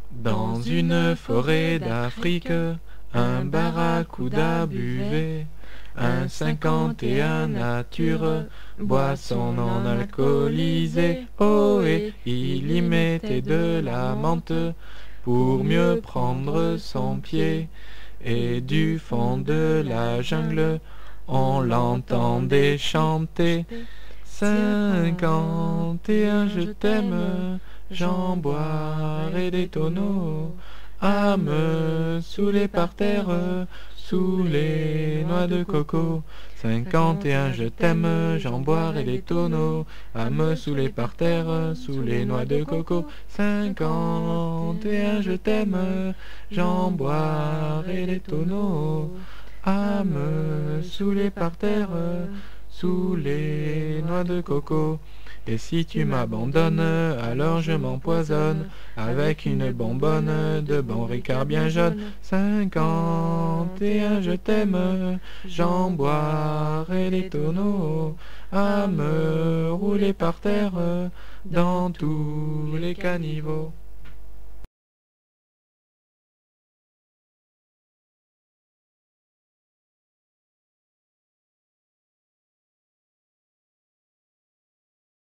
Dans une forêt d'Afrique, un barracuda buvait, un 51 nature, boisson non alcoolisée. Oh, et il y mettait de la menthe pour mieux prendre son pied. Et du fond de la jungle, on l'entendait chanter. 51, je t'aime, j'en boirai des tonneaux, à me saouler par terre, sous les noix de coco. 51, je t'aime, j'en boirai des tonneaux, à me saouler par terre, sous les noix de coco. 51, je t'aime, j'en boirai des tonneaux, à me saouler par terre, sous les noix de coco. Et si tu m'abandonnes, alors je m'empoisonne avec une bonbonne de bon Ricard bien jaune. 51, je t'aime, j'en boirai des tonneaux, à me rouler par terre dans tous les caniveaux.